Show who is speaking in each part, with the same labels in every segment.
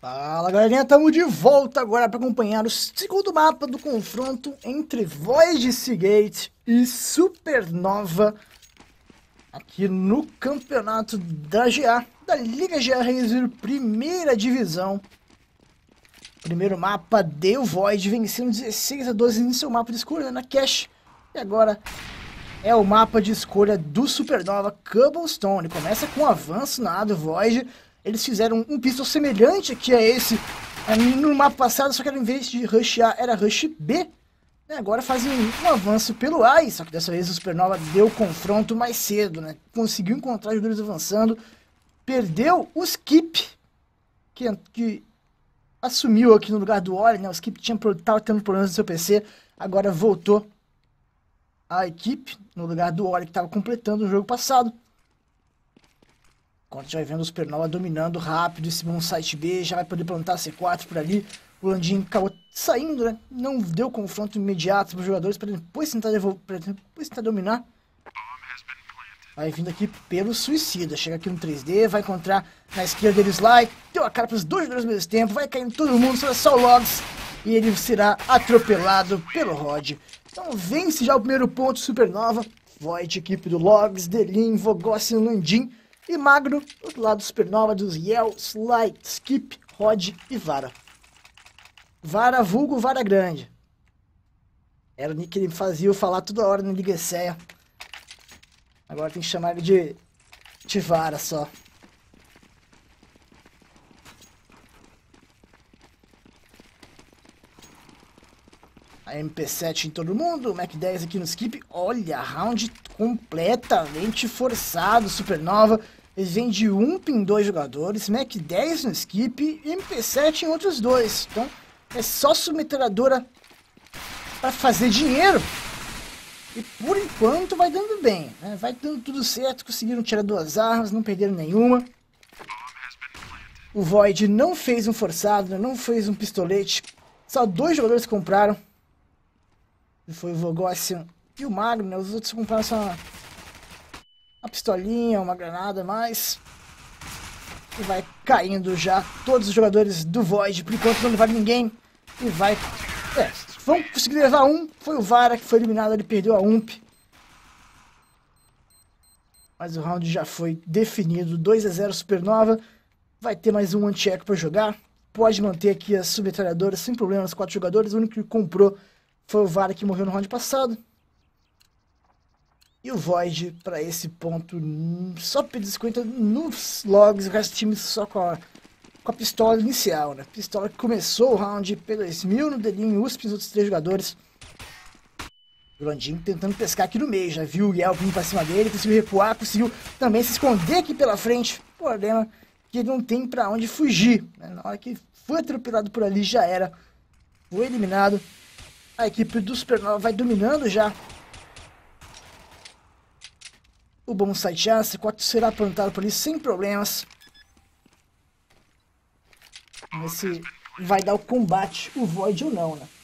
Speaker 1: Fala galerinha, estamos de volta agora para acompanhar o segundo mapa do confronto entre Void Seagate e Supernova aqui no campeonato da GA, da Liga GA Razer, primeira divisão. Primeiro mapa deu Void, vencendo 16-12 no seu mapa de escolha na Cache. E agora é o mapa de escolha do Supernova, Cobblestone. Começa com um avanço na A do Void. Eles fizeram um pistol semelhante aqui a esse no mapa passado, só que ao invés de rush A, era rush B. Agora fazem um avanço pelo A, só que dessa vez o Supernova deu o confronto mais cedo, né? Conseguiu encontrar jogadores avançando, perdeu o Skip, que assumiu aqui no lugar do Oli, né? O Skip estava tendo problemas no seu PC, agora voltou a equipe no lugar do Oli, que estava completando o jogo passado. Quando a gente vai vendo o Supernova dominando rápido esse bom site B, já vai poder plantar C4 por ali. O Landin acabou saindo, né? Não deu confronto imediato para os jogadores para depois tentar dominar. Vai vindo aqui pelo suicida. Chega aqui no 3D, vai encontrar na esquerda eles lá. Deu a cara para os dois jogadores ao mesmo tempo. Vai caindo todo mundo, só o Logs. E ele será atropelado pelo Rod. Então vence já o primeiro ponto Supernova. Void, equipe do Logs, Delin, Vogossi, Landin e Magro, do lado do Supernova, dos Yell, Sly, Skip, Rod e Vara. Vara vulgo Vara Grande. Era o nick que ele fazia eu falar toda hora na Liga ESEA. Agora tem que chamar ele de Vara só. A MP7 em todo mundo, o Mac 10 aqui no Skip. Olha, round completamente forçado, Supernova. Eles vêm de UMP em 2 jogadores, Mac 10 no Skip e MP7 em outros 2. Então é só submetralhadora para fazer dinheiro. E por enquanto vai dando bem, né? Vai dando tudo certo, conseguiram tirar 2 armas, não perderam nenhuma. O Void não fez um forçado, não fez um pistolete. Só 2 jogadores compraram. Foi o Vogossian e o Magno, né? Os outros compraram só uma pistolinha, uma granada, mas... E vai caindo já todos os jogadores do Void. Por enquanto não levaram ninguém. E vai... vão conseguir levar um. Foi o Vara que foi eliminado, ele perdeu a UMP. Mas o round já foi definido. 2-0 Supernova. Vai ter mais um anti-eco para jogar. Pode manter aqui as submetralhadoras sem problemas, 4 jogadores. O único que comprou foi o Vara, que morreu no round passado. E o Void, para esse ponto, só perdeu 50 nos logs. O resto do time só com a pistola inicial, né? Pistola que começou o round P2000 no Delin, USP, os outros 3 jogadores. O Landin tentando pescar aqui no meio. Já viu o Yelp vindo para cima dele, conseguiu recuar, conseguiu também se esconder aqui pela frente. O problema é que ele não tem para onde fugir, né? Na hora que foi atropelado por ali, já era. Foi eliminado. A equipe do Supernova vai dominando já o bom site A. C4 será plantado por ali sem problemas. Vamos ver se vai dar o combate, o Void ou não, né?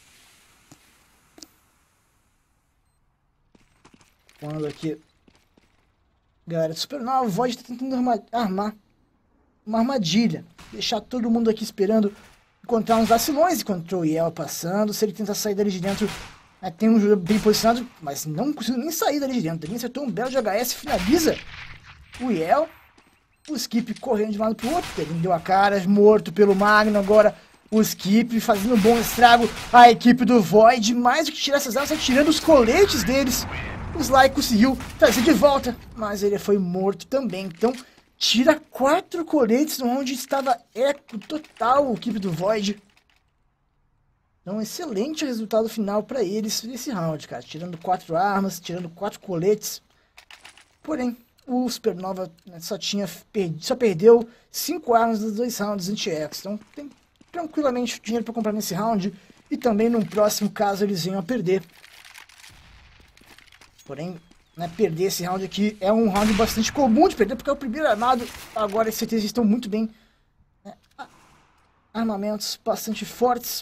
Speaker 1: Falando aqui, galera do Supernova, o Void tá tentando armar uma armadilha. Deixar todo mundo aqui esperando encontrar uns vacilões. Encontrou o Yell passando. Se ele tentar sair dali de dentro, tem um jogador bem posicionado, mas não conseguiu nem sair dali de dentro. Ele acertou um belo de HS, finaliza o Yell. O Skip correndo de um lado pro outro. Ele deu a cara, morto pelo Magno. Agora o Skip fazendo um bom estrago. A equipe do Void, mais do que tirar essas armas, tirando os coletes deles. O Sly conseguiu trazer de volta, mas ele foi morto também. Então tira 4 coletes onde estava eco total a equipe do Void. Então excelente resultado final para eles nesse round, cara. Tirando 4 armas, tirando 4 coletes. Porém, o Supernova, né, só perdeu 5 armas dos 2 rounds anti-ex. Então tem tranquilamente dinheiro para comprar nesse round. E também no próximo caso eles venham a perder. Porém, né, perder esse round aqui é um round bastante comum de perder, porque é o primeiro armado. Agora, certeza, estão muito bem, né, armamentos bastante fortes.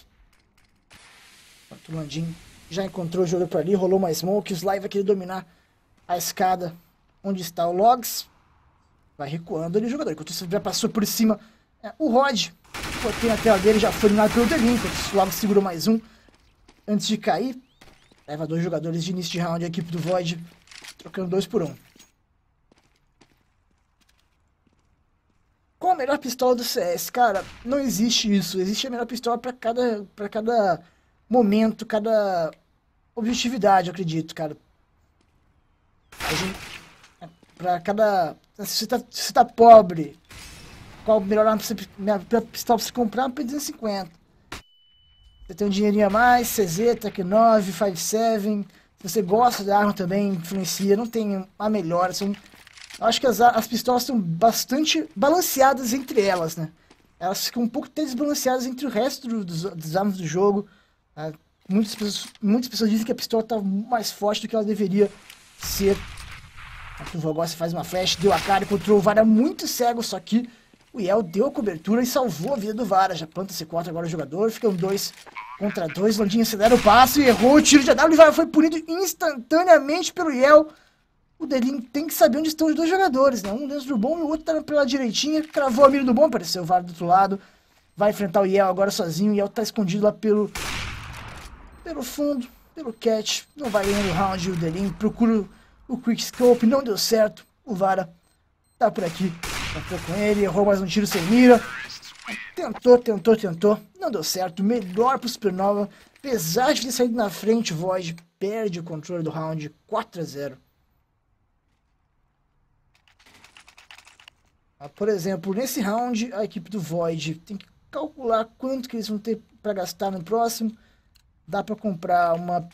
Speaker 1: O Landin já encontrou o jogo por ali, rolou uma smoke. O Sly vai querer dominar a escada onde está o Logs. Vai recuando ali o jogador. Enquanto isso já passou por cima O Rod, botei na tela dele, já foi eliminado pelo Delin, enquanto logo segurou mais um antes de cair. Leva 2 jogadores de início de round, a equipe do Void, trocando 2 por 1. Qual a melhor pistola do CS? Cara, não existe isso. Existe a melhor pistola pra cada momento, cada objetividade, eu acredito, cara. Pra cada... Se você tá pobre, qual a melhor arma pra pistola pra você comprar? Pra 250. Você tem um dinheirinho a mais, CZ, Tech 9, 5.7. Se você gosta da arma também, influencia. Não tem a melhor, são... Eu acho que as pistolas são bastante balanceadas entre elas, né? Elas ficam um pouco desbalanceadas entre o resto dos armas do jogo. Muitas pessoas dizem que a pistola tá mais forte do que ela deveria ser. Aqui o Vogossi faz uma flash, deu a cara, encontrou o Vara muito cego, só que o Yel deu a cobertura e salvou a vida do Vara. Já planta C4 agora o jogador, ficam 2 contra 2. Landinho acelera o passo e errou o tiro de AW. O Vara foi punido instantaneamente pelo Yel. O Delin tem que saber onde estão os 2 jogadores, né? Um dentro do bom e o outro tá pela direitinha. Cravou a mira do bom, apareceu o Vara do outro lado. Vai enfrentar o Yel agora sozinho. O Yel tá escondido lá pelo fundo, pelo catch. Não vai ganhando o round. O Delin procura o quick scope, não deu certo. O Vara tá por aqui. Tentou com ele, errou mais um tiro sem mira. Tentou. Não deu certo. Melhor pro Supernova. Apesar de ter saído na frente, o Void perde o controle do round 4-0. Por exemplo, nesse round, a equipe do Void tem que calcular quanto que eles vão ter para gastar no próximo. Dá para comprar uma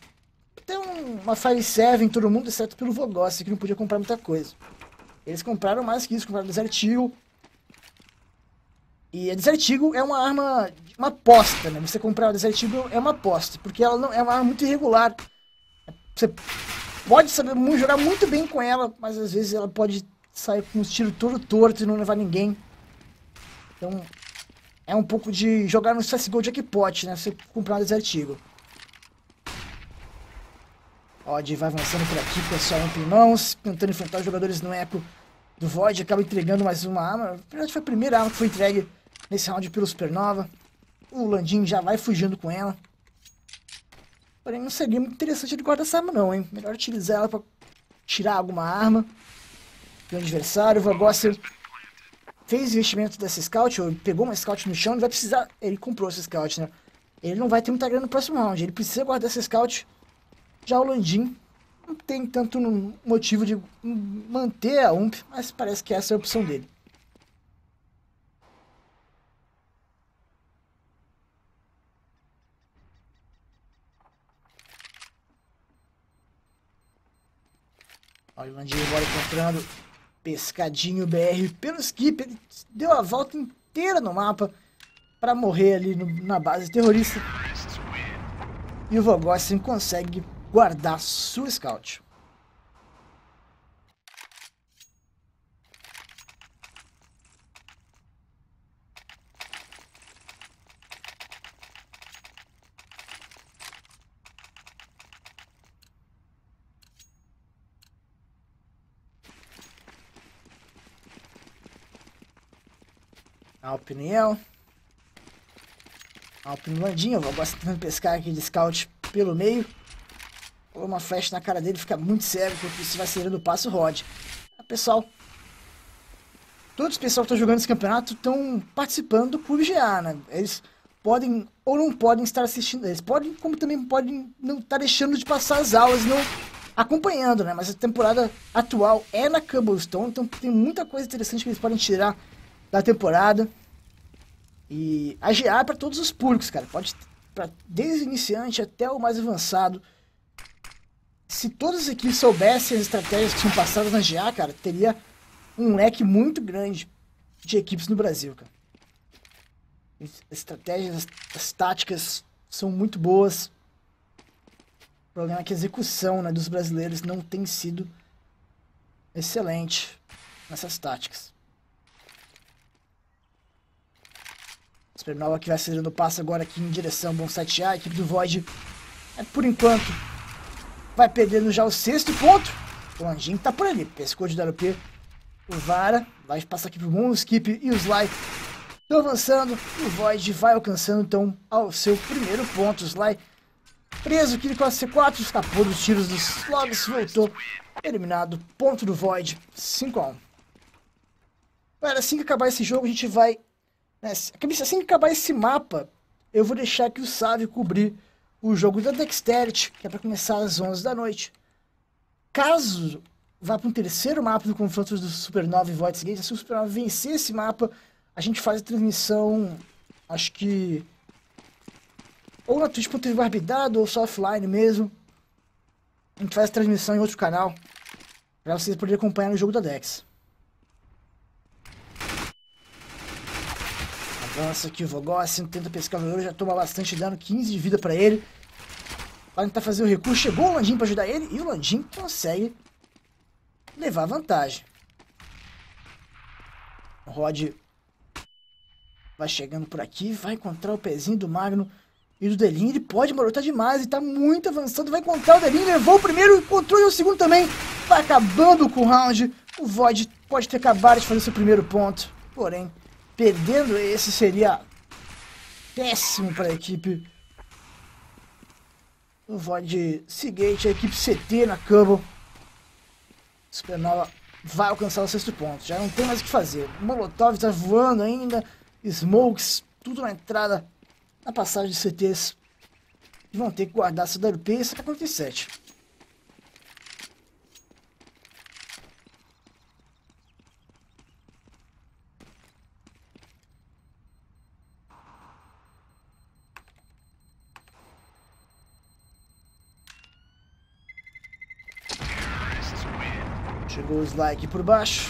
Speaker 1: 5.7 todo mundo, exceto pelo Vogossi, que não podia comprar muita coisa. Eles compraram mais que isso, compraram Desert Eagle. E a Desert Eagle é uma arma, uma aposta, né? Você comprar a Desert Eagle é uma aposta, porque ela não é uma arma muito irregular. Você pode saber jogar muito bem com ela, mas às vezes ela pode sair com os tiros todo torto e não levar ninguém. Então, é um pouco de jogar no CSGO Jackpot, né? Você comprar uma Desert Eagle. Odd vai avançando por aqui, pessoal, em mãos, tentando enfrentar os jogadores no eco do Void, acaba entregando mais uma arma. Na verdade, foi a primeira arma que foi entregue nesse round pelo Supernova. O Landin já vai fugindo com ela. Porém, não seria muito interessante ele guardar essa arma não, hein? Melhor utilizar ela pra tirar alguma arma do adversário. O Vogossi fez investimento dessa Scout, ou pegou uma Scout no chão, ele vai precisar... Ele comprou essa Scout, né? Ele não vai ter muita grana no próximo round, ele precisa guardar essa Scout. Já o Landin não tem tanto motivo de manter a UMP, mas parece que essa é a opção dele. Olha o Landin agora encontrando Pescadinho BR pelo skip. Ele deu a volta inteira no mapa para morrer ali na base terrorista. E o Vogossi consegue guardar sua Scout. Alpiniel. Alpine Landinho. O Vogossi tentando pescar aqui de Scout pelo meio. Ou uma flash na cara dele, fica muito cego, porque isso vai acelerando o passo Rod. Pessoal, todos os pessoal que estão jogando esse campeonato estão participando do Clube GA, né? Eles podem ou não podem estar assistindo, eles podem, como também podem não estar deixando de passar as aulas, não acompanhando, né? Mas a temporada atual é na Cobblestone, então tem muita coisa interessante que eles podem tirar da temporada. E a GA é para todos os públicos, cara. Pode desde iniciante até o mais avançado. Se todas as equipes soubessem as estratégias que são passadas na GA, cara, teria um leque muito grande de equipes no Brasil, cara. As estratégias, as táticas são muito boas. O problema é que a execução, né, dos brasileiros não tem sido excelente nessas táticas. Supernova que vai acelerando o passo agora aqui em direção ao Bom 7A. A equipe do Void, por enquanto, vai perdendo já o 6º ponto. O Anjinho tá por ali. Pescou de WP. O Vara vai passar aqui pro Moon, o Skip e o Sly Estão avançando, o Void vai alcançando então ao seu primeiro ponto. Sly preso aqui com a C4, escapou dos tiros dos logs, voltou, eliminado, ponto do Void, 5-1. Galera, assim que acabar esse jogo a gente vai, né, assim que acabar esse mapa, eu vou deixar aqui o Sávio cobrir o jogo da Dexterity, que é para começar às 11 da noite. Caso vá para um terceiro mapa do confronto do Supernova e Void's Gate, se o Supernova vencer esse mapa, a gente faz a transmissão, acho que ou na Twitch.tv Barbidado ou só offline mesmo. A gente faz a transmissão em outro canal para vocês poderem acompanhar no jogo da Dex. Avança aqui o Vogossin, tenta pescar o jogador, já toma bastante dano, 15 de vida para ele. Vai tentar fazer o recuo, chegou o Landim para ajudar ele e o Landim consegue levar vantagem. O Rod vai chegando por aqui, vai encontrar o pezinho do Magno e do Delin. Ele pode marotar demais e tá muito avançado. Vai encontrar o Delin, levou o primeiro, encontrou o segundo também. Vai acabando com o round. O Void pode ter acabado de fazer seu primeiro ponto. Porém, perdendo esse seria péssimo para a equipe. O Void Seagate, a equipe CT na Cubble. Supernova vai alcançar o sexto ponto. Já não tem mais o que fazer. Molotov tá voando ainda. Smokes, tudo na entrada, na passagem de CTs. E vão ter que guardar essa WP e essa K-47. Chegou o Sly aqui por baixo.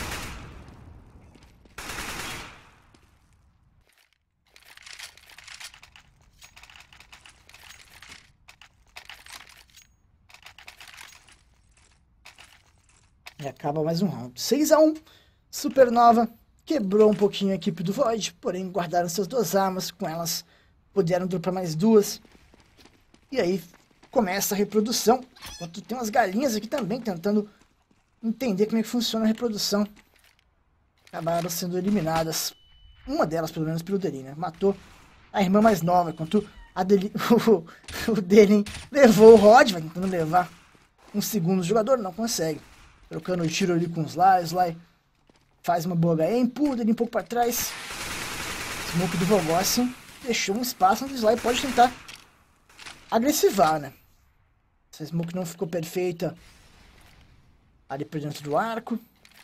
Speaker 1: E acaba mais um round. 6-1. Supernova quebrou um pouquinho a equipe do Void, porém guardaram suas duas armas. Com elas puderam dropar mais duas. E aí começa a reprodução. Enquanto tem umas galinhas aqui também tentando entender como é que funciona a reprodução. Acabaram sendo eliminadas. Uma delas, pelo menos, pelo Delin, né? Matou a irmã mais nova. Enquanto a o Delin levou o Rod, vai tentando levar um segundo jogador, não consegue. Trocando o tiro ali com o Sly faz uma boa HE, empurra ele um pouco para trás. Smoke do Vogossin deixou um espaço onde o Sly pode tentar agressivar, né? Essa Smoke não ficou perfeita ali por dentro do arco.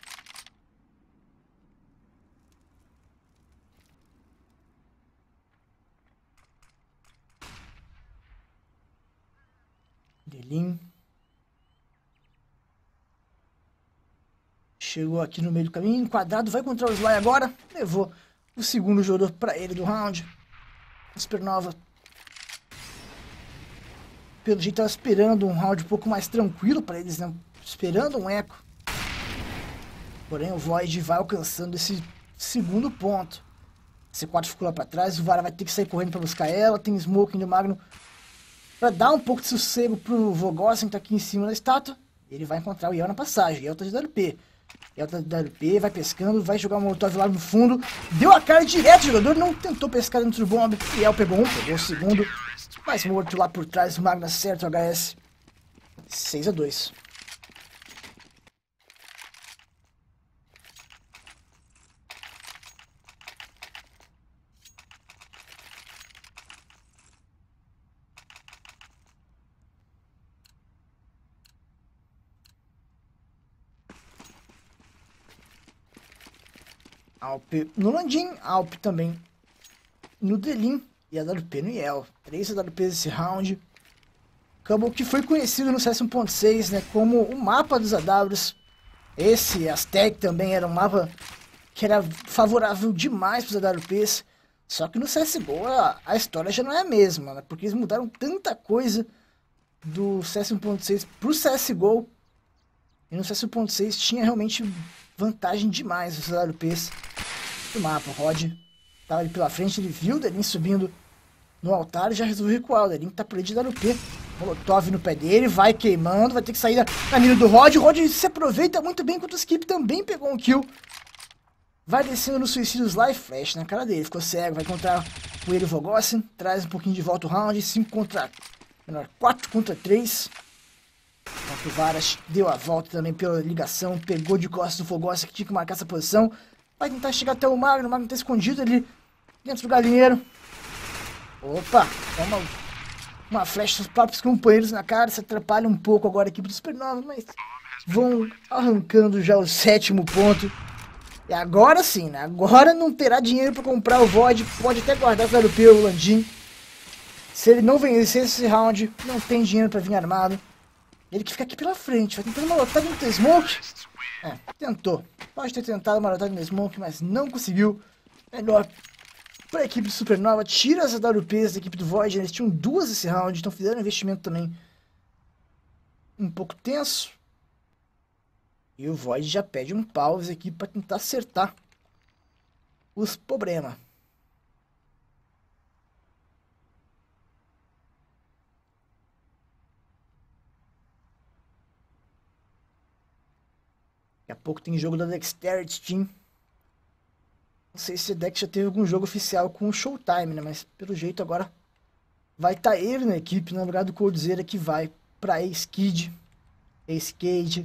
Speaker 1: Delin chegou aqui no meio do caminho, enquadrado, vai encontrar o Sly agora. Levou o segundo jogador para ele do round. Supernova, pelo jeito, estava esperando um round um pouco mais tranquilo para eles, né? Esperando um eco. Porém, o Void vai alcançando esse segundo ponto. C4 ficou lá para trás, o Vara vai ter que sair correndo para buscar ela. Tem Smoke do Magno para dar um pouco de sossego pro Vogossin, que tá aqui em cima da estátua. Ele vai encontrar o Yel na passagem. Yel tá de WP. Yel tá de WP, vai pescando, vai jogar o Molotov lá no fundo. Deu a cara direto, o jogador não tentou pescar dentro do bomb. Yel pegou um, pegou o segundo. Mas morto lá por trás, o Magno acerta o HS. 6-2. Alp no Landim, Alp também no Delin e a AWP no Yel. 3 AWPs esse round. Cubble que foi conhecido no CS 1.6, né, como o mapa dos AWs. Esse Aztec também era um mapa que era favorável demais para os AWPs. Só que no CSGO a história já não é a mesma, né, porque eles mudaram tanta coisa do CS 1.6 pro CSGO. E no CS 1.6 tinha realmente vantagem demais os AWPs do mapa. O Rod estava ali pela frente, ele viu o Delin subindo no altar e já resolveu recuar. O Delin tá por aí de AWP. Molotov no pé dele, vai queimando, vai ter que sair na mira do Rod. O Rod se aproveita muito bem enquanto o Skip também pegou um kill. Vai descendo no suicídio Sly, flash na cara dele. Ficou cego, vai encontrar o ele Vogossin. Traz um pouquinho de volta o round. 5 contra... Menor, 4 contra 3. Enquanto o Varas deu a volta também pela ligação. Pegou de costas do Vogossin que tinha que marcar essa posição. Vai tentar chegar até o Magno tá escondido ali dentro do galinheiro. Opa, toma uma flecha dos próprios companheiros na cara. Se atrapalha um pouco agora a equipe do Supernova, mas vão arrancando já o 7º ponto. E agora sim, né? Agora não terá dinheiro para comprar o Void. Pode até guardar o europeu, o Landim. Se ele não vencer esse round, não tem dinheiro para vir armado. Ele que fica aqui pela frente, vai tentando malotar dentro do Smoke. Tentou. Pode ter tentado malotar no Smoke, mas não conseguiu. Melhor para a equipe do Supernova. Tira as AWPs da equipe do Void. Eles tinham 2 esse round, então fizeram um investimento também um pouco tenso. E o Void já pede um pause aqui para tentar acertar os problemas. Daqui a pouco tem jogo da Dexterity Team. Não sei se a Dex já teve algum jogo oficial com o Showtime, né? Mas pelo jeito agora vai estar ele na equipe, no lugar do Coldzera, que vai para Ace-Kid. Ace-Cade.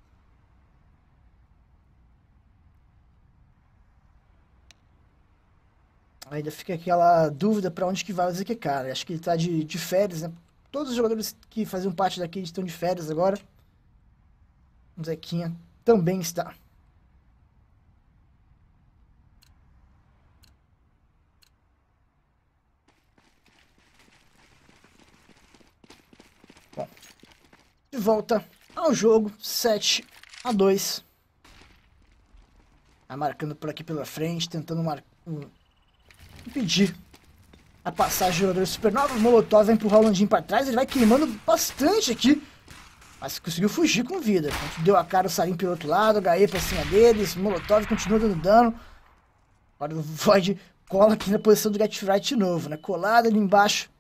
Speaker 1: Ainda fica aquela dúvida para onde que vai o ZQ, cara. Acho que ele tá de férias, né? Todos os jogadores que faziam parte daqui estão de férias agora. O Zequinha também está. Bom, de volta ao jogo, 7-2. Tá marcando por aqui pela frente, tentando impedir a passagem do jogador Supernova. O Molotov vai empurrar o Landim para trás, ele vai queimando bastante aqui. Mas conseguiu fugir com vida. Deu a cara o Salim pelo outro lado, HE pra cima deles. Molotov continua dando dano. Agora o Void cola aqui na posição do Get Right de novo, né? Colado ali embaixo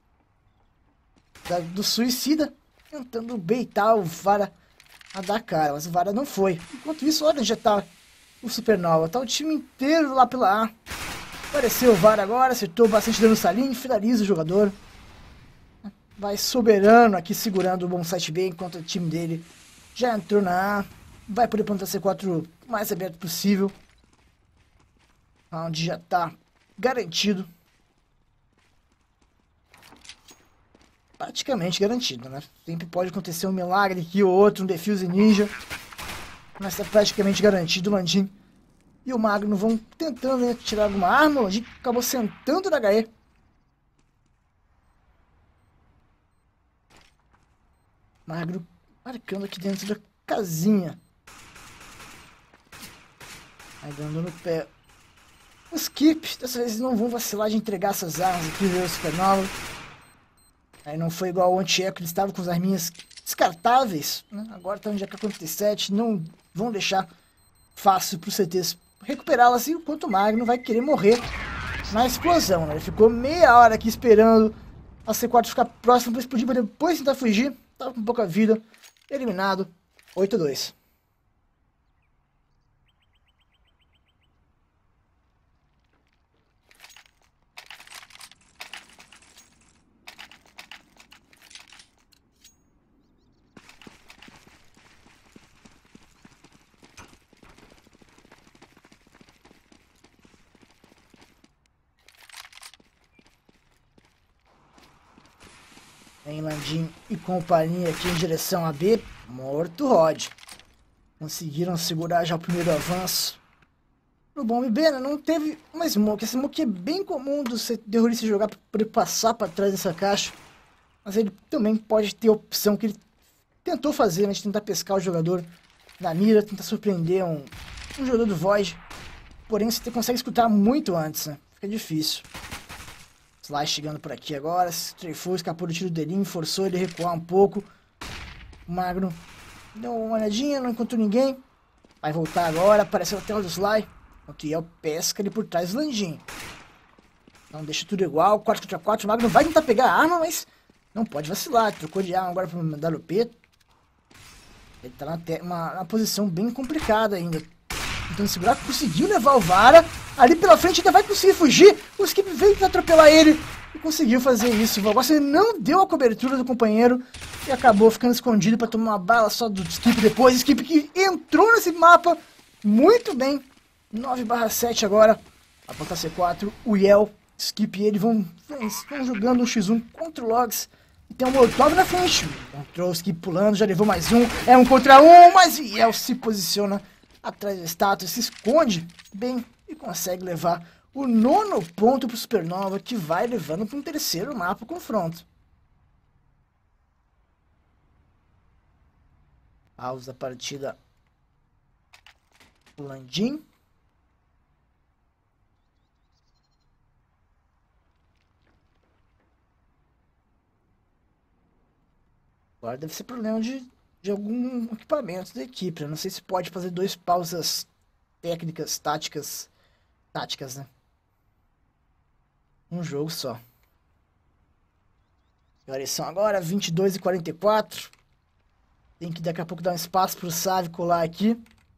Speaker 1: do Suicida. Tentando beitar o Vara a dar cara. Mas o Vara não foi. Enquanto isso, olha, já tá o Supernova. Tá o time inteiro lá pela A. Apareceu o Vara agora, acertou bastante dano no Salim. Finaliza o jogador. Vai soberano aqui segurando o bom site B, enquanto o time dele já entrou na A. Vai poder plantar C4 o mais aberto possível. Onde já está garantido. Praticamente garantido, né? Sempre pode acontecer um milagre aqui ou outro, um defuse ninja. Mas está praticamente garantido. O Landim e o Magno vão tentando, né, tirar alguma arma. O Landim acabou sentando na HE. Magro marcando aqui dentro da casinha. Aí dando no pé. Os Keep, dessa vez não vão vacilar de entregar essas armas aqui, viu, Supernova. Aí não foi igual ao anti-eco, eles estavam com as arminhas descartáveis, né? Agora tá onde é que acontece 7, não vão deixar fácil pro CTs recuperá-las, enquanto o Magno vai querer morrer na explosão, né? Ele ficou meia hora aqui esperando a C4 ficar próxima para explodir, para depois tentar fugir. Tava com pouca vida. Eliminado. 8-2. Vem Landim e companhia aqui em direção a B. Morto Rod. Conseguiram segurar já o primeiro avanço. No bomb B, né? Não teve uma smoke. Essa smoke é bem comum do terrorista jogar para poder passar para trás dessa caixa. Mas ele também pode ter a opção que ele tentou fazer, né? De tentar pescar o jogador na mira, tentar surpreender um jogador do Void. Porém, você consegue escutar muito antes, né? Fica difícil. Sly chegando por aqui agora, strafou, escapou do tiro dele, forçou ele a recuar um pouco. O Magno deu uma olhadinha, não encontrou ninguém. Vai voltar agora, apareceu até o do Sly. O Triel pesca ele por trás do Landim. Então deixa tudo igual, 4 contra 4, o Magno vai tentar pegar a arma, mas não pode vacilar. Trocou de arma agora para mandar o P. Ele tá na posição bem complicada ainda. tentando segurar, conseguiu levar o Vara. Ali pela frente ainda vai conseguir fugir. O Skip veio pra atropelar ele e conseguiu fazer isso. O Vogossa não deu a cobertura do companheiro e acabou ficando escondido pra tomar uma bala só do Skip depois. Skip que entrou nesse mapa muito bem. 9/7 agora. Apontar C4, o Yel, Skip e ele vão jogando um x1 contra o Logs. E tem um Molotov na frente. Encontrou o Skip pulando, já levou mais um. É 1 contra 1, mas o Yel se posiciona atrás da estátua, se esconde bem e consegue levar o 9º ponto pro Supernova, que vai levando para um terceiro mapa o confronto. Alvos da partida, Landim. Agora deve ser problema de algum equipamento da equipe. Eu não sei se pode fazer 2 pausas técnicas, táticas, né? Um jogo só. E olha só, agora 22h44. Tem que daqui a pouco dar um espaço pro Save colar aqui.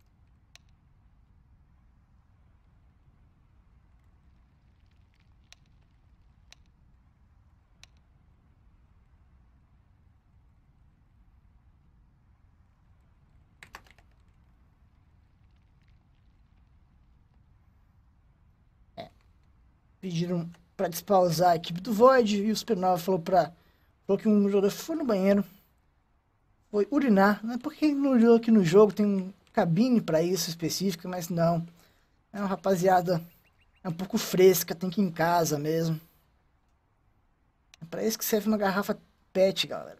Speaker 1: Pediram pra despausar a equipe do Void e o Supernova falou que um jogador foi no banheiro, foi urinar, né? Porque aqui no jogo tem um cabine pra isso específico, mas não. É uma rapaziada um pouco fresca, tem que ir em casa mesmo. É pra isso que serve uma garrafa PET, galera.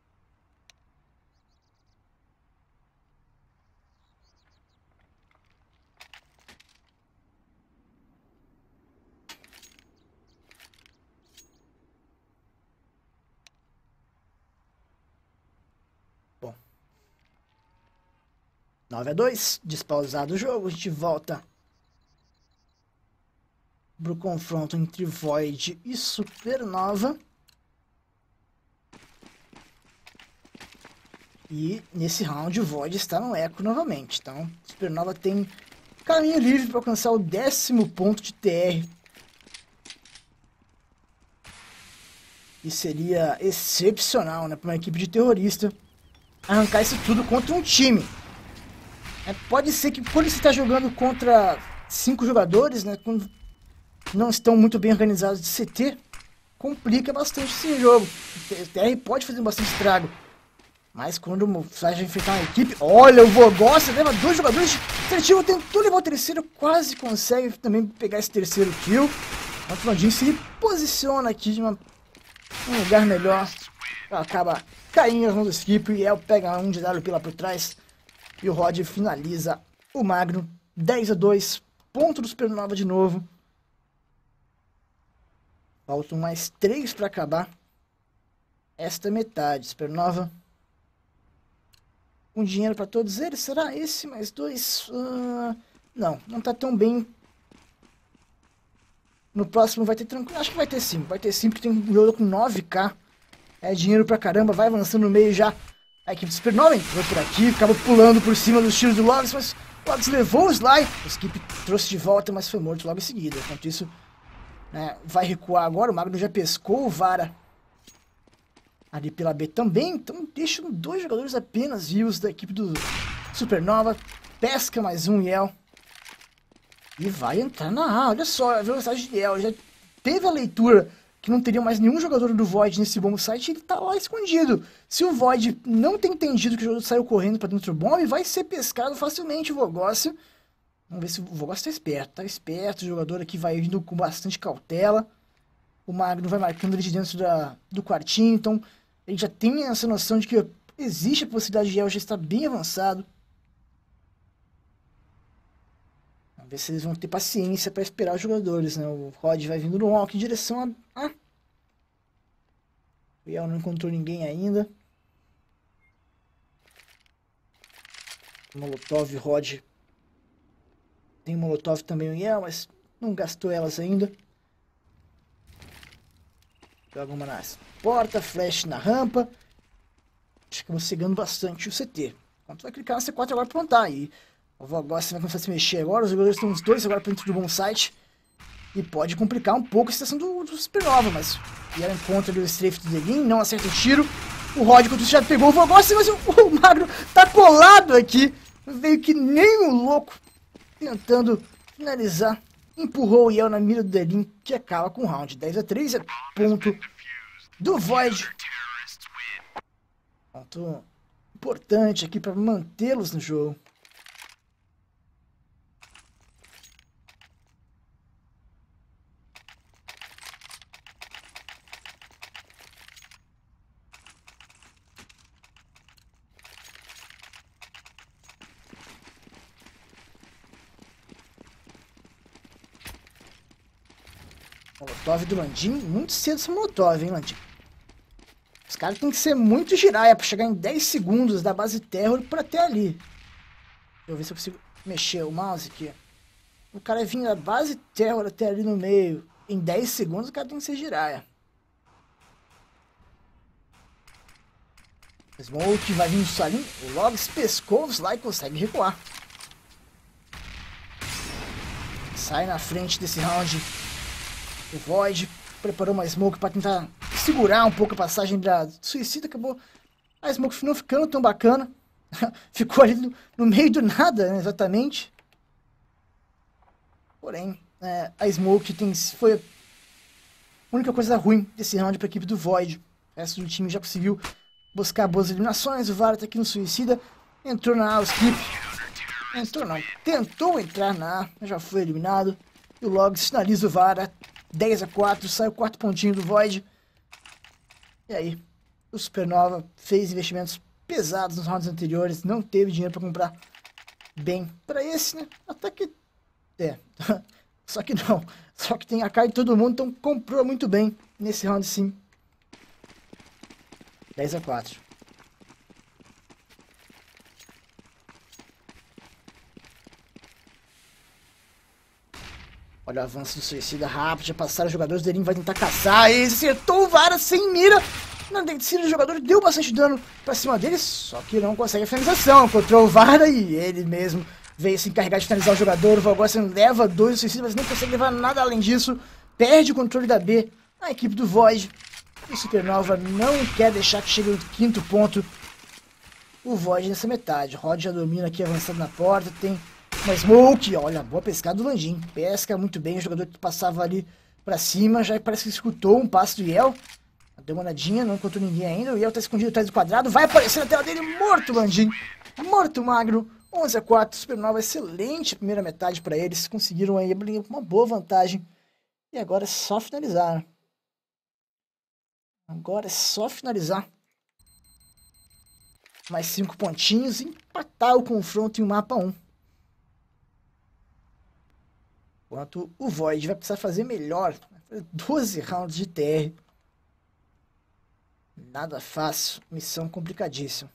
Speaker 1: Bom, 9-2, despausado o jogo, a gente volta pro confronto entre Void e Supernova. E nesse round o Void está no eco novamente. Então, Supernova tem caminho livre para alcançar o 10º ponto de TR. E seria excepcional, né, para uma equipe de terrorista arrancar isso tudo contra um time. Pode ser que quando você está jogando contra 5 jogadores, né, quando não estão muito bem organizados de CT, complica bastante esse jogo. O TR pode fazer bastante estrago. Mas quando o Flash enfrentar uma equipe, olha, o Vogossa leva 2 jogadores, Seletivo tentou levar o terceiro, quase consegue também pegar esse terceiro kill. O Flondinho se posiciona aqui de um lugar melhor, acaba caindo nas mãos do Skip, e El pega um de WP lá por trás, e o Rod finaliza o Magno, 10-2, ponto do Supernova de novo. Faltam mais 3 para acabar esta metade. Supernova com dinheiro para todos eles, será esse mais 2? Não tá tão bem. No próximo vai ter tranquilo, acho que vai ter sim, porque tem um jogo com 9k, é dinheiro pra caramba, vai avançando no meio já. A equipe do Supernova entrou por aqui, acaba pulando por cima dos tiros do Logs, mas o Logs levou o Sly, o Skip trouxe de volta, mas foi morto logo em seguida. Enquanto isso, né, vai recuar agora, o Magno já pescou o Vara ali pela B também, então deixam 2 jogadores apenas vivos da equipe do Supernova, pesca mais um Yel e vai entrar na A. Olha só a velocidade de Yel, já teve a leitura que não teria mais nenhum jogador do Void nesse bomb site, ele tá lá escondido. Se o Void não tem entendido que o jogador saiu correndo para dentro do bomb, vai ser pescado facilmente o Vogossa. Vamos ver se o Vogossa tá esperto, o jogador aqui vai indo com bastante cautela. O Magno vai marcando ele de dentro do quartinho, então ele já tem essa noção de que existe a possibilidade de El já estar bem avançado. Vamos ver se eles vão ter paciência para esperar os jogadores, né? O Rod vai vindo no walk em direção a... O El não encontrou ninguém ainda. Molotov, Rod. Tem Molotov também o El, mas não gastou elas ainda. Joga uma nas porta, flash na rampa. Acho que vão cegando bastante o CT. Enquanto vai clicar na C4 agora pra plantar. E O Vogossi vai começar a se mexer agora. Os jogadores estão os dois agora para dentro do bom site. E pode complicar um pouco a situação do Supernova, mas vieram em contra do strafe do Delin, não acerta o tiro. O Rod contra o já pegou o Vogossi, mas o Magro tá colado aqui. Veio que nem um louco, tentando finalizar. Empurrou o Yel na mira do Delin, que acaba com o round. 10-3 é ponto do Void. Ponto importante aqui para mantê-los no jogo. Molotov do Landim, muito cedo esse Molotov, hein, Landim? Os caras têm que ser muito giraia pra chegar em 10 segundos da base Terror pra até ali. Deixa eu ver se eu consigo mexer o mouse aqui. O cara vir da base Terror até ali no meio em 10 segundos, o cara tem que ser giraia. Smoke vai vir no salinho, o Logs pescou o Sly e consegue recuar. Sai na frente desse round. O Void preparou uma Smoke para tentar segurar um pouco a passagem da Suicida. Acabou a Smoke não ficando tão bacana. Ficou ali no meio do nada, né, exatamente. Porém, a Smoke foi a única coisa ruim desse round para a equipe do Void. O resto do time já conseguiu buscar boas eliminações. O Vara tá aqui no Suicida. Entrou na A, o Skip. Entrou não, tentou entrar na A, já foi eliminado. E o Logs finaliza o Vara. 10-4, sai o quarto pontinho do Void. E aí, o Supernova fez investimentos pesados nos rounds anteriores, não teve dinheiro para comprar bem para esse, né? Até que... só que não. Só que tem a cara de todo mundo, então comprou muito bem nesse round sim. 10-4. Olha o avanço do Suicida rápido, já passaram os jogadores, o Delin vai tentar caçar, ele acertou o Vara sem mira. Na descida do jogador deu bastante dano pra cima dele, só que não consegue a finalização. Encontrou o Vara e ele mesmo veio se encarregar de finalizar o jogador. O Valgossian leva 2 do Suicida, mas não consegue levar nada além disso. Perde o controle da B, a equipe do Void. O Supernova não quer deixar que chegue o quinto ponto. O Void nessa metade. O Rod já domina aqui avançando na porta, tem... uma Smoke, olha, boa pescada do Landim. Pesca muito bem, o jogador que passava ali pra cima, já parece que escutou um passe do Yel. Deu uma olhadinha, não encontrou ninguém ainda. O Yel tá escondido atrás do quadrado, vai aparecer na tela dele, morto o Landim. Morto o Magro, 11-4, Supernova, excelente primeira metade pra eles. Conseguiram aí abrir uma boa vantagem. E agora é só finalizar. Agora é só finalizar. Mais 5 pontinhos e empatar o confronto em mapa 1. Enquanto o Void vai precisar fazer melhor. 12 rounds de TR. Nada fácil. Missão complicadíssima.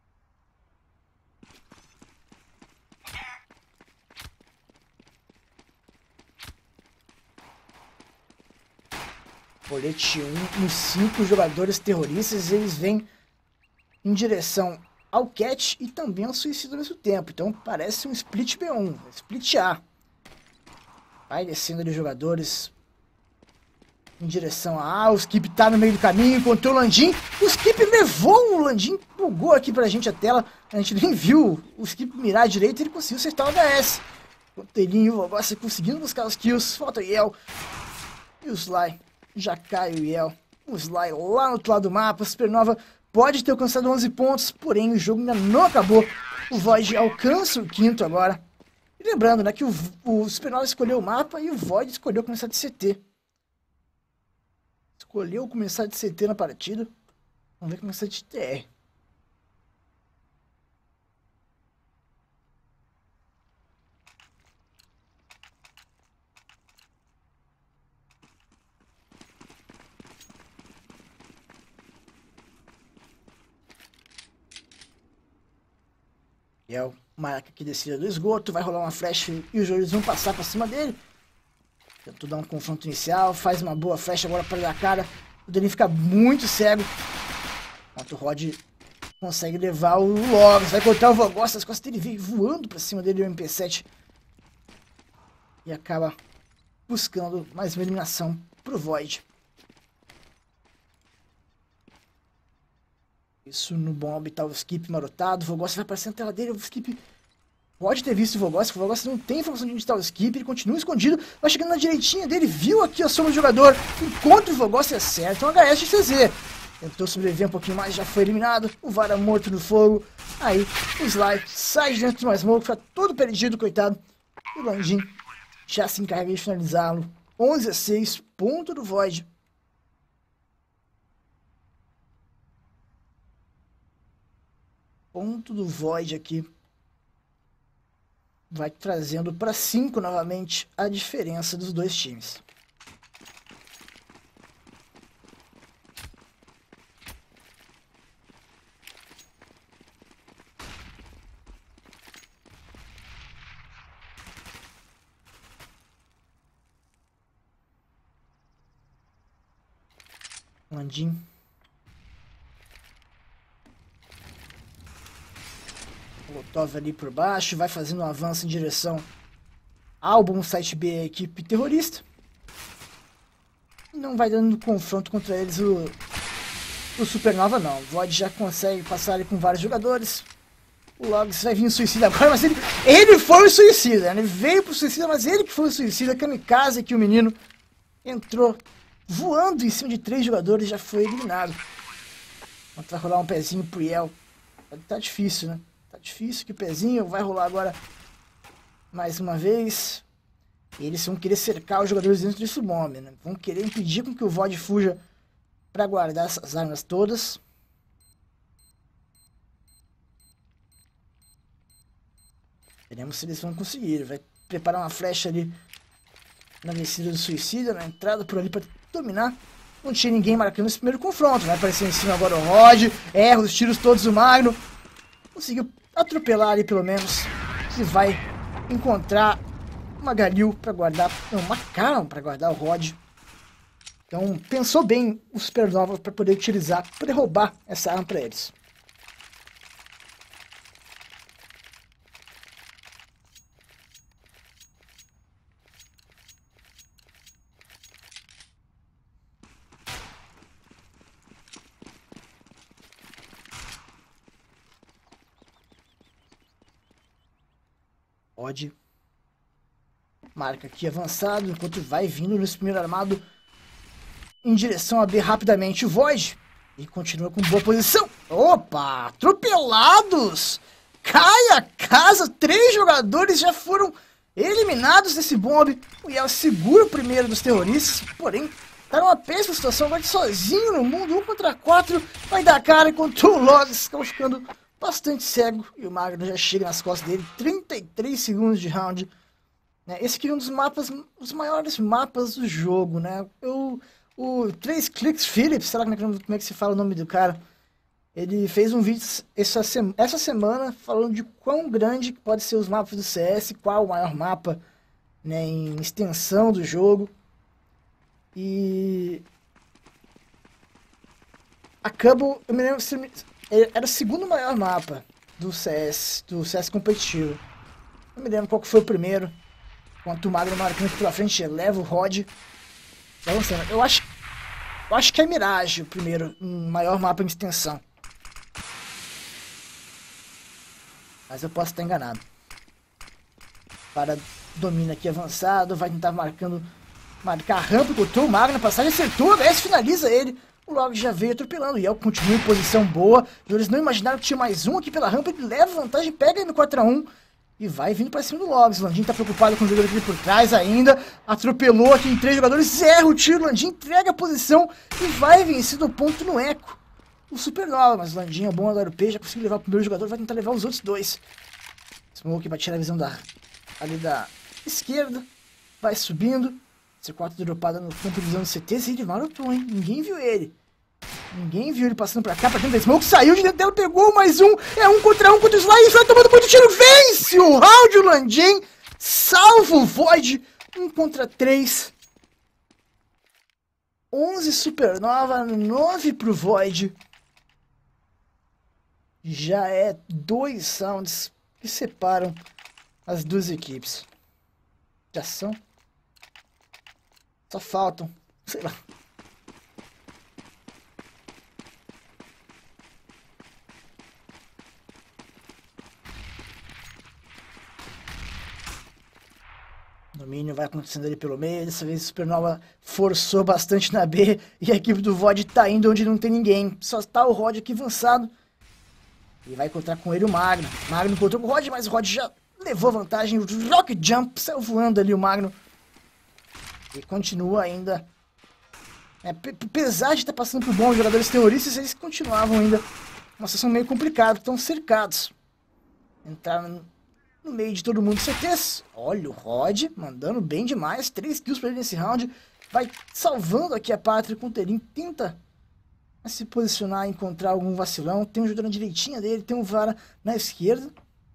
Speaker 1: Colete 1 nos 5 jogadores terroristas. Eles vêm em direção ao Cat e também ao Suicida ao mesmo tempo. Então parece um split B1. Split A. Vai descendo ali os jogadores em direção a A. O Skip tá no meio do caminho, encontrou o Landim. O Skip levou o Landim, bugou aqui pra gente a tela. A gente nem viu o Skip mirar direito, ele conseguiu acertar o HS. O Telinho agora conseguindo buscar os kills. Falta o Yel. E o Sly. Já cai o Yel. O Sly lá no outro lado do mapa. Supernova pode ter alcançado 11 pontos, porém o jogo ainda não acabou. O Void alcança o quinto agora. E lembrando, né, que o Supernova escolheu o mapa e o Void escolheu começar de CT. Escolheu começar de CT na partida. Vamos ver começar de TR. E é o Maraca que descida do esgoto, vai rolar uma flash e os jogadores vão passar pra cima dele. Tentou dar um confronto inicial, faz uma boa flash agora para dar a cara. O Delin fica muito cego. Enquanto o Rod consegue levar o Logs, vai cortar o Vogosta, as costas dele veio voando pra cima dele o MP7. E acaba buscando mais uma eliminação pro Void. Isso no bomb tá o Skip marotado, o Vogosta vai aparecer na tela dele, o Skip pode ter visto o Vogosta não tem informação de onde está o Skip, ele continua escondido, vai chegando na direitinha dele, viu aqui a sombra do jogador, encontra o Vogosta e acerta um HS de CZ. Tentou sobreviver um pouquinho mais, já foi eliminado, o Vara morto no fogo, aí o Sly sai de dentro de uma smoke, fica todo perdido, coitado, e o Landim já se encarrega de finalizá-lo, 11-6, ponto do Void. Ponto do Void aqui. Vai trazendo para 5 novamente a diferença dos dois times. Landim. Molotov ali por baixo, vai fazendo um avanço em direção ao bom site B, a equipe terrorista. Não vai dando confronto contra eles o Supernova não. O Void já consegue passar ali com vários jogadores. O Logs vai vir o suicida agora, mas ele foi o suicida, né? Ele veio pro suicida, mas ele que foi o suicida. Kamikaze aqui, o menino entrou voando em cima de 3 jogadores, já foi eliminado. Vai rolar um pezinho pro Yel. Tá difícil, né? Tá difícil que o pezinho vai rolar agora mais uma vez. E eles vão querer cercar os jogadores dentro desse bomb, né? Vão querer impedir com que o Void fuja para guardar essas armas todas. Veremos se eles vão conseguir. Vai preparar uma flecha ali na descida do suicida, na entrada por ali para dominar. Não tinha ninguém marcando esse primeiro confronto. Vai aparecer em cima agora o Rod. Erra os tiros todos do Magno. Conseguiu atropelar ali pelo menos. E vai encontrar uma Galil para guardar. Não, uma Caron para guardar o Rod. Então pensou bem o Supernova para poder utilizar, para poder roubar essa arma para eles. Rod marca aqui avançado, enquanto vai vindo nesse primeiro armado em direção a B rapidamente o Void. E continua com boa posição. Opa, atropelados! Cai a casa, 3 jogadores já foram eliminados desse bombe. O Yel segura o primeiro dos terroristas, porém tá numa péssima situação, vai sozinho no mundo, 1 contra 4, vai dar cara contra o Logs, acaba ficando bastante cego, e o Magno já chega nas costas dele, 33 segundos de round. Esse aqui é um dos mapas, os maiores mapas do jogo, né? O 3 Clicks Phillips, sei lá como é que se fala o nome do cara, ele fez um vídeo essa semana falando de quão grande pode ser os mapas do CS, qual o maior mapa, né, em extensão do jogo. E acabou, eu me lembro, era o segundo maior mapa do CS competitivo. Não me lembro qual que foi o primeiro. Enquanto o Magno marcando pela frente, leva o Rod. Eu acho que é Mirage o primeiro, um maior mapa em extensão. Mas eu posso estar enganado. Para domina aqui avançado, vai tentar marcar a rampa, botou o Magno na passagem, acertou, a BS finaliza ele. O Log já veio atropelando, o Yel continua em posição boa. Eles não imaginaram que tinha mais um aqui pela rampa, ele leva vantagem, pega ele no 4x1 e vai vindo pra cima do Logs. O Landim tá preocupado com o jogador aqui por trás ainda, atropelou aqui em 3 jogadores, erra o tiro, o Landim entrega a posição e vai vencer do ponto no eco. O Supernova, mas o Landim é bom agora, o P já conseguiu levar o primeiro jogador, vai tentar levar os outros 2. Smoke vai tirar a visão ali da esquerda, vai subindo. C4 dropada no campo de visão do CT, e ele marotou, hein? Ninguém viu ele. Ninguém viu ele passando pra cá, pra dentro da smoke, saiu de dentro dela, pegou mais um. É 1 contra 1 contra o Sly, vai tomando muito tiro, vence o round, o Landim, salva o Void, 1 contra 3. 11 Supernova, 9 pro Void. Já é 2 rounds que separam as duas equipes. Já são. Só faltam, sei lá. Domínio vai acontecendo ali pelo meio. Dessa vez o Supernova forçou bastante na B. E a equipe do VOD tá indo onde não tem ninguém. Só tá o Rod aqui avançado. E vai encontrar com ele o Magno. Magno encontrou com o Rod, mas o Rod já levou vantagem. O Rock Jump saiu voando ali o Magno. E continua ainda. Apesar de estar passando por bons jogadores terroristas, eles continuavam ainda uma situação meio complicada. Estão cercados. Entraram no meio de todo mundo. CTs. Olha o Rod mandando bem demais. 3 kills pra ele nesse round. Vai salvando aqui a Pátria com o Terim. Tenta se posicionar, encontrar algum vacilão. Tem um jogador na direitinha dele. Tem um Vara na esquerda.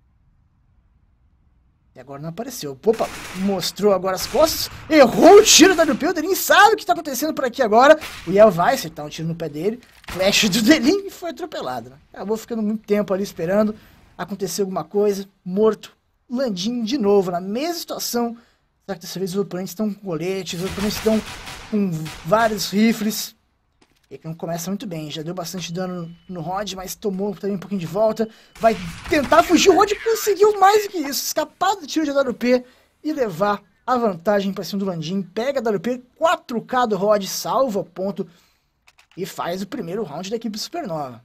Speaker 1: E agora não apareceu. Opa, mostrou agora as costas. Errou o tiro da WP. O Delin sabe o que está acontecendo por aqui agora. O Yel vai acertar um tiro no pé dele. Flash do Delin e foi atropelado. Né? Acabou ficando muito tempo ali esperando. Aconteceu alguma coisa. Morto. Landim de novo, na mesma situação. Só que dessa vez os oponentes estão com coletes. Os oponentes estão com vários rifles. E que não começa muito bem, já deu bastante dano no Rod, mas tomou também um pouquinho de volta. Vai tentar fugir, o Rod conseguiu mais do que isso, escapar do tiro de AWP e levar a vantagem para cima do Landim. Pega a AWP, 4K do Rod, salva ponto e faz o primeiro round da equipe Supernova.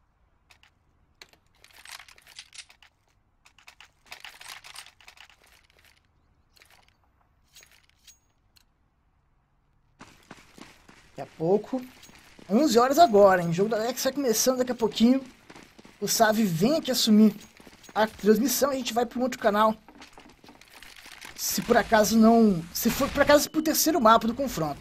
Speaker 1: Daqui a pouco... 11 horas agora, hein? O jogo da Alex vai começando daqui a pouquinho. O Savi vem aqui assumir a transmissão e a gente vai para um outro canal. Se por acaso não... Se for por acaso pro terceiro mapa do confronto.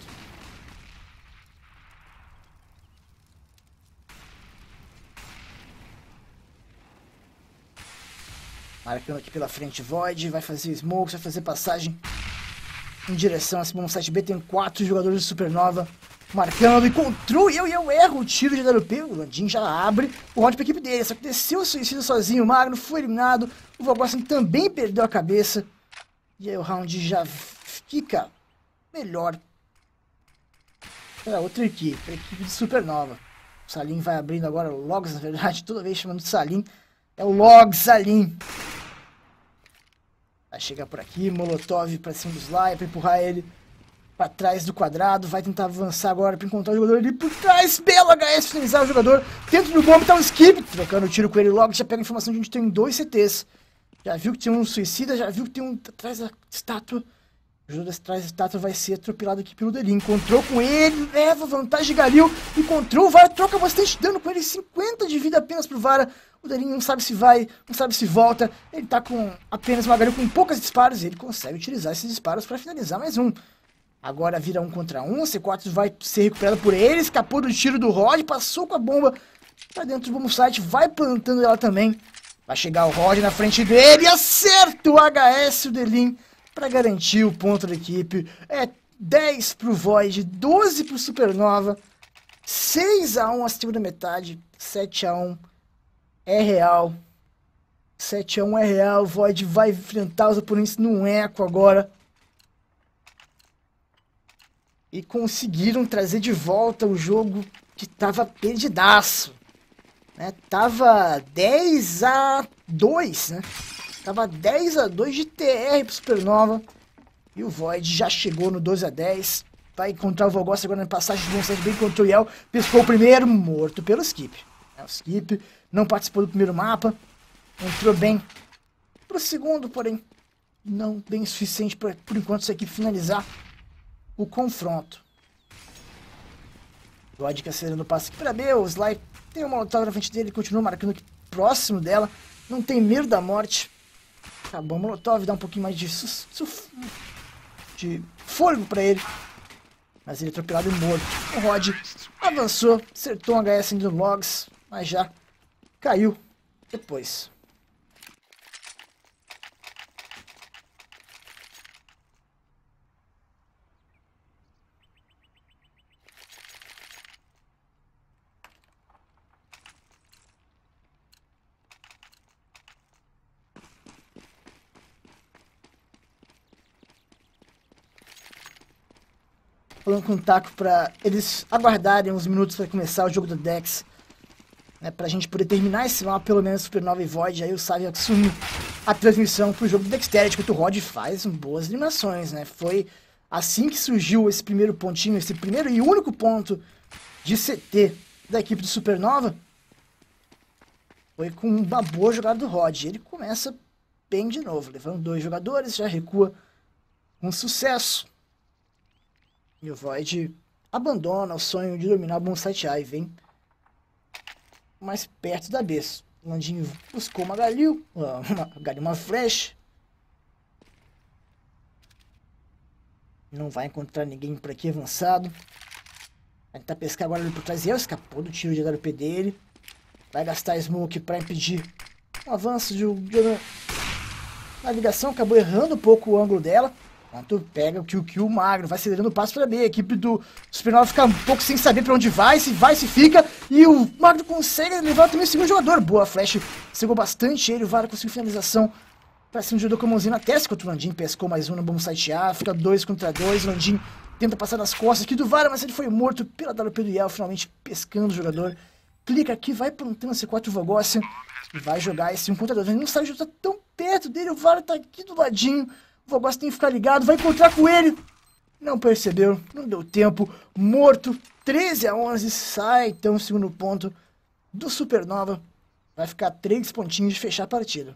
Speaker 1: Marcando aqui pela frente Void, vai fazer smokes, vai fazer passagem em direção a esse bom site B. Tem 4 jogadores de Supernova. Marcando, encontrou e eu erro o tiro de AWP. O Landim já abre o round pra equipe dele. Só que desceu o suicídio sozinho. O Magno foi eliminado. O Valgossan também perdeu a cabeça. E aí o round já fica melhor para outra equipe, a equipe de Supernova. O Salim vai abrindo agora o Logs, na verdade. Toda vez chamando de Salim. É o Log Salim. Vai chegar por aqui. Molotov pra cima do Sly pra empurrar ele pra trás do quadrado, vai tentar avançar agora pra encontrar o jogador ali por trás, belo HS, finalizar o jogador, dentro do bombe tá o Skip, trocando o tiro com ele logo, já pega a informação de que a gente tem 2 CTs, já viu que tem um suicida, já viu que tem um atrás da estátua, o jogador atrás da estátua vai ser atropelado aqui pelo Delin, encontrou com ele, leva vantagem Galil, encontrou o Vara, troca bastante dano com ele, 50 de vida apenas pro Vara, o Delin não sabe se vai, não sabe se volta, ele tá com apenas uma Galil com poucos disparos, e ele consegue utilizar esses disparos pra finalizar mais um. Agora vira 1 contra 1, a C4 vai ser recuperada por ele, escapou do tiro do Rod, passou com a bomba pra dentro do bombsite, vai plantando ela também. Vai chegar o Rod na frente dele e acerta o HS, o Delin, pra garantir o ponto da equipe. É 10 pro Void, 12 pro Supernova, 6-1 a segunda metade, 7-1 é real. 7-1 é real, o Void vai enfrentar os oponentes num eco agora. E conseguiram trazer de volta o jogo que tava perdidaço. Né? Tava 10-2, né? Tava 10-2 de TR pro Supernova. E o Void já chegou no 12-10. Vai encontrar o Valgossan agora na passagem de bom bem contra o Yel. Pescou o primeiro, morto pelo Skip. O Skip não participou do primeiro mapa. Entrou bem pro segundo, porém não bem o suficiente por enquanto essa equipe finalizar o confronto. Void acelerando o passe aqui pra B. O Sly tem uma molotov na frente dele, continua marcando aqui próximo dela. Não tem medo da morte. Acabou o molotov, dá um pouquinho mais de fôlego pra ele. Mas ele é atropelado e morto. O Rod avançou, acertou um HS indo no Logs, mas já caiu depois. falando com o Taco para eles aguardarem uns minutos para começar o jogo do Dex. Né, pra gente poder terminar esse mapa, pelo menos Supernova e Void, aí o Savio assume a transmissão pro jogo do Dexterity, que o Rod faz boas animações, né? Foi assim que surgiu esse primeiro pontinho, esse primeiro e único ponto de CT da equipe do Supernova. Foi com uma boa jogada do Rod. Ele começa bem de novo, levando 2 jogadores, já recua com sucesso. E o Void abandona o sonho de dominar o Bonsite A e vem mais perto da besta. O Landinho buscou uma Galil, uma flecha. Não vai encontrar ninguém por aqui avançado. Vai tentar pescar agora ali por trás. E ele escapou do tiro de HWP dele. Vai gastar Smoke para impedir um avanço de na ligação. Acabou errando um pouco o ângulo dela. Enquanto pega o Kill magro, vai acelerando o passo para B. A equipe do Supernova fica um pouco sem saber para onde vai, se fica. E o magro consegue levar também o segundo jogador. Boa flash, segurou bastante ele. O Vara conseguiu finalização para cima do jogador com a mãozinha na testa. Enquanto o Landim pescou mais um no bom site A. Fica 2 contra 2. Landim tenta passar nas costas aqui do Vara, mas ele foi morto pela WP do Yel, finalmente pescando o jogador. Clica aqui, vai plantando esse 4 Vogossian e vai jogar esse 1 contra 2. Ele não sabe que tá tão perto dele. O Vara tá aqui do ladinho. O Vogossian tem que ficar ligado, vai encontrar com ele. Não percebeu, não deu tempo. Morto, 13-11, sai então o segundo ponto do Supernova. Vai ficar 3 pontinhos de fechar a partida.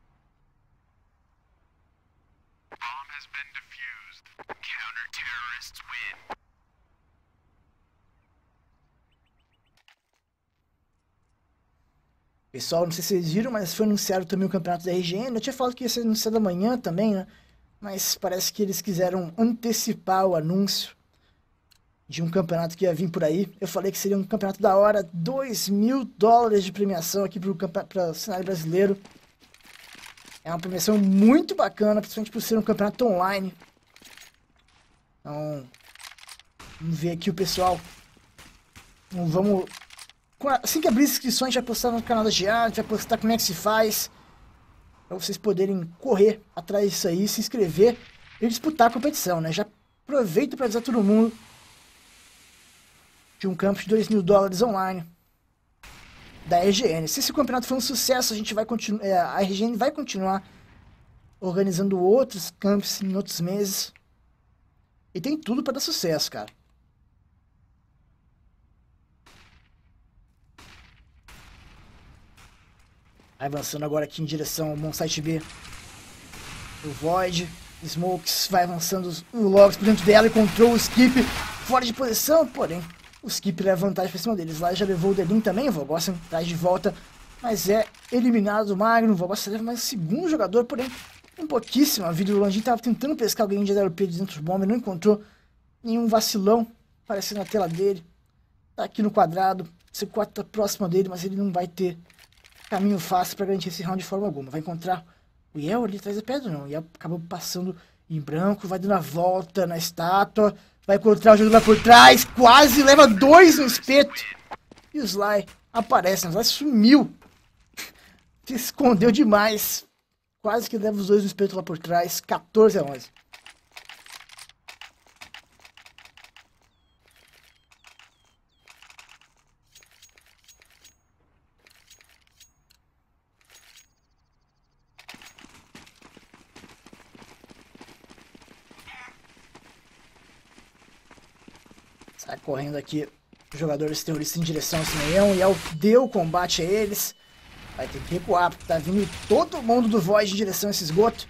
Speaker 1: Pessoal, não sei se vocês viram, mas foi anunciado também o campeonato da RGN. Eu tinha falado que ia ser anunciado amanhã também, né? Mas parece que eles quiseram antecipar o anúncio de um campeonato que ia vir por aí. Eu falei que seria um campeonato da hora, $2.000 de premiação aqui para o cenário brasileiro. É uma premiação muito bacana, principalmente por ser um campeonato online. Então, vamos ver aqui o pessoal. Vamos... Assim que abrir as inscrições, já postar no canal da GA, já postar como é que se faz. Para vocês poderem correr atrás disso aí, se inscrever e disputar a competição, né? Já aproveito para avisar todo mundo de um campo de $2.000 online da RGN. Se esse campeonato for um sucesso, a gente vai continuar, a RGN vai continuar organizando outros campos em outros meses. E tem tudo para dar sucesso, cara. Avançando agora aqui em direção ao Bonsite B. O Void, Smokes vai avançando o Logs por dentro dela, encontrou o Skip fora de posição, porém o Skip leva vantagem pra cima deles. Lá já levou o dedinho também, o Vogossian traz de volta, mas é eliminado do Magno. O Vogossian leva mais um segundo jogador, porém com pouquíssima vida. O Landin tava tentando pescar alguém de AWP de dentro do bomba, não encontrou nenhum vacilão aparecendo na tela dele. Tá aqui no quadrado, C4 tá próximo dele, mas ele não vai ter caminho fácil para garantir esse round de forma alguma. Vai encontrar o Yel ali atrás da pedra, não. O Yel acabou passando em branco, vai dando a volta na estátua, vai encontrar o jogador lá por trás, quase leva 2 no espeto. E o Sly aparece, o Sly sumiu. Se escondeu demais. Quase que leva os 2 no espeto lá por trás, 14-11. Sai correndo aqui os jogadores terroristas em direção ao Cineião. E Yel deu combate a eles. Vai ter que recuar, porque tá vindo todo mundo do Void em direção a esse esgoto.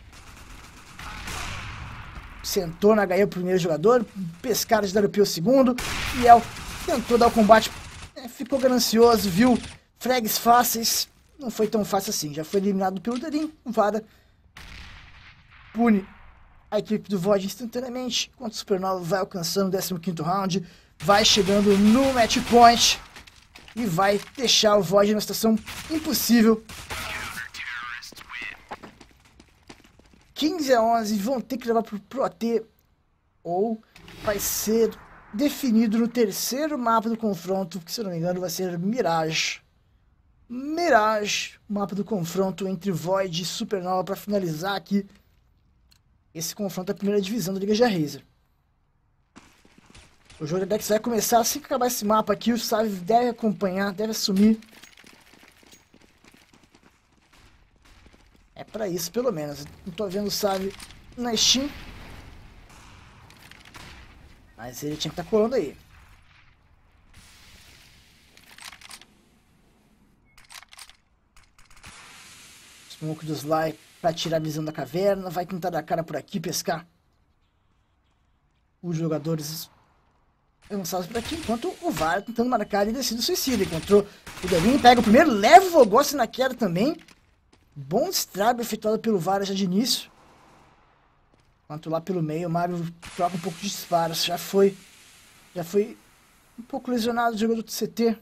Speaker 1: Sentou na HE o primeiro jogador. Pescaram de WP o segundo. E Yel tentou dar o combate. Ficou ganancioso, viu? Frags fáceis. Não foi tão fácil assim. Já foi eliminado pelo Darim. O Vara pune a equipe do Void instantaneamente. Enquanto o Supernova vai alcançando o 15º round. Vai chegando no match point. E vai deixar o Void numa situação impossível. 15-11. Vão ter que levar pro AT. Ou vai ser definido no terceiro mapa do confronto. Que, se eu não me engano, vai ser Mirage. Mirage. Mapa do confronto entre Void e Supernova. Para finalizar aqui esse confronto da primeira divisão da Liga de Razer. O jogo da Dex vai começar assim que acabar esse mapa aqui. O Save deve acompanhar, deve assumir. É pra isso, pelo menos. Não tô vendo o Save na Steam. Mas ele tinha que estar colando aí. Smoke do Sly pra tirar a visão da caverna. Vai tentar dar a cara por aqui, pescar os jogadores avançados por aqui. Enquanto o VAR tentando marcar e decide o suicídio. Encontrou o Delin, pega o primeiro, leva o Vogosse na queda também. Bom estrago efetuado pelo VAR já de início. Enquanto lá pelo meio o Mario troca um pouco de disparos. Já foi um pouco lesionado o jogador do CT.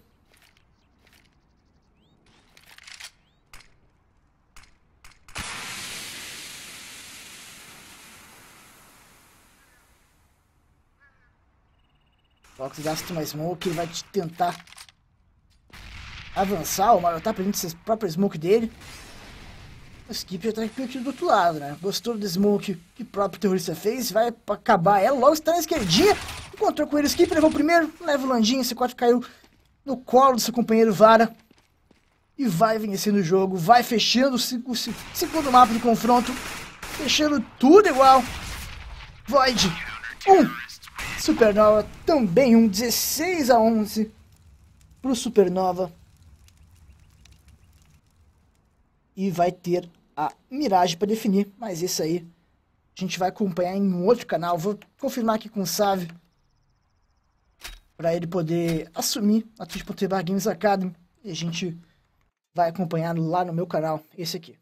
Speaker 1: Fox gasta uma smoke, ele vai tentar avançar. O Mario tá perdendo essa própria smoke dele. O Skip já tá aqui do outro lado, né? Gostou do smoke que o próprio terrorista fez. Vai acabar ela. Logo está na esquerdinha. Encontrou com ele o Skip, levou o primeiro. Leva o Landinho. C4 caiu no colo do seu companheiro Vara. E vai vencendo o jogo. Vai fechando o segundo mapa do confronto. Fechando tudo igual. Void 1. Supernova também 16-11 pro Supernova. E vai ter a Mirage para definir, mas esse aí a gente vai acompanhar em um outro canal. Vou confirmar aqui com o Save para ele poder assumir a Twitch.tv Games Academy e a gente vai acompanhar lá no meu canal, esse aqui.